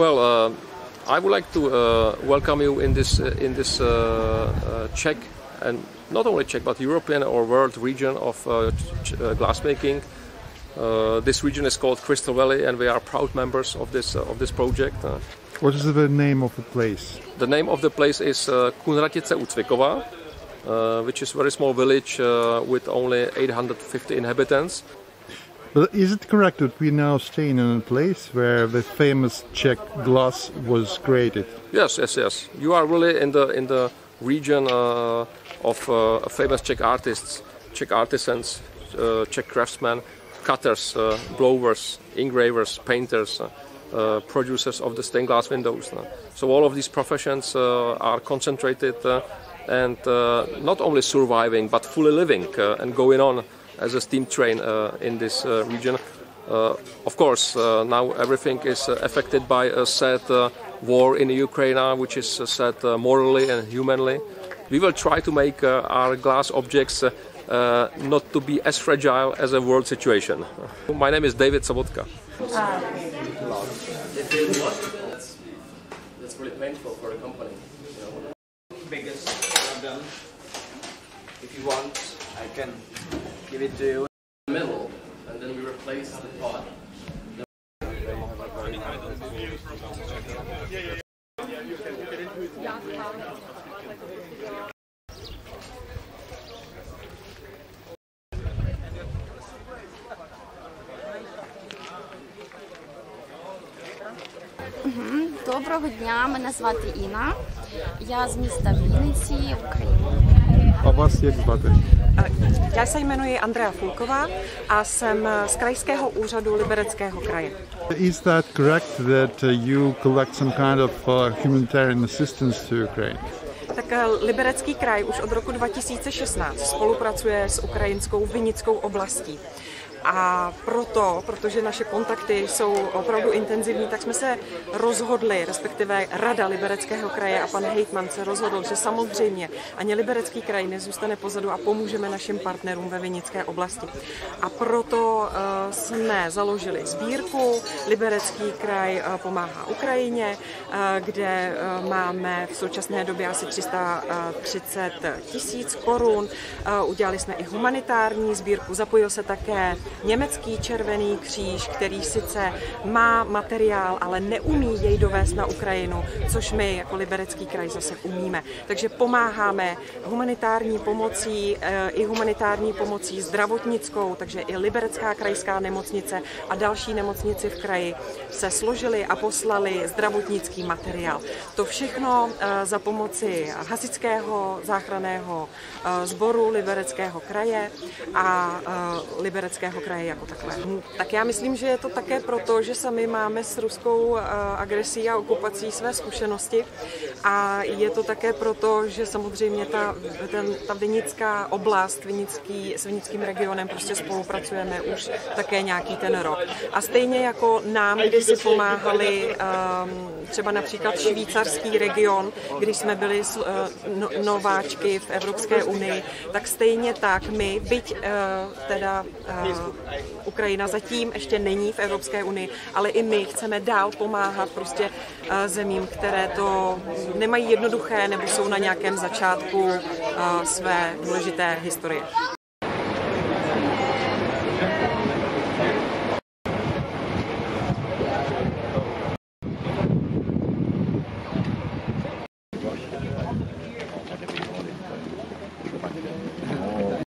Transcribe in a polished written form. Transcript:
Well, I would like to welcome you in this Czech, and not only Czech but European or world region of glassmaking. This region is called Crystal Valley, and we are proud members of this project. What is the name of the place? The name of the place is Kunratice u Cvikova, which is a very small village with only 850 inhabitants. But is it correct that we now staying in a place where the famous Czech glass was created? Yes. You are really in the region of famous Czech artists, Czech artisans, Czech craftsmen, cutters, blowers, engravers, painters, producers of the stained glass windows. So all of these professions are concentrated and not only surviving but fully living and going on as a steam train in this region. Of course, now everything is affected by a sad war in Ukraine, which is sad morally and humanly. We will try to make our glass objects not to be as fragile as a world situation. My name is David Sobotka. That's really painful for a company. Biggest I've done. If you want, I can give it to you. In the middle, and then we replace the pot. Доброго дня, мене звати Інна. Я з міста Вінниці, Україна. A vás jak zvete? Já se jmenuji Andrea Fulková a jsem z Krajského úřadu Libereckého kraje. Is that correct that you collect some kind of humanitarian assistance to Ukraine? Tak Liberecký kraj už od roku 2016 spolupracuje s ukrajinskou Vinickou oblastí. A protože naše kontakty jsou opravdu intenzivní, tak jsme se rozhodli, respektive Rada Libereckého kraje a pan hejtman se rozhodl, že samozřejmě ani Liberecký kraj nezůstane pozadu a pomůžeme našim partnerům ve Vinické oblasti. A proto jsme založili sbírku Liberecký kraj pomáhá Ukrajině, kde máme v současné době asi 330 000 korun. Udělali jsme i humanitární sbírku, zapojil se také Německý červený kříž, který sice má materiál, ale neumí jej dovést na Ukrajinu, což my jako Liberecký kraj zase umíme. Takže pomáháme humanitární pomocí, i humanitární pomocí zdravotnickou, takže i Liberecká krajská nemocnice a další nemocnici v kraji se složili a poslali zdravotnický materiál. To všechno za pomoci hasičského záchranného sboru Libereckého kraje a Libereckého kraje jako takové. Tak já myslím, že je to také proto, že sami máme s ruskou agresí a okupací své zkušenosti a je to také proto, že samozřejmě ta Vinická oblast s Vinickým regionem prostě spolupracujeme už také nějaký ten rok. A stejně jako nám kdysi pomáhali třeba například švýcarský region, když jsme byli nováčky v Evropské unii, tak stejně tak my, byť teda Ukrajina zatím ještě není v Evropské unii, ale i my chceme dál pomáhat prostě zemím, které to nemají jednoduché nebo jsou na nějakém začátku své důležité historie.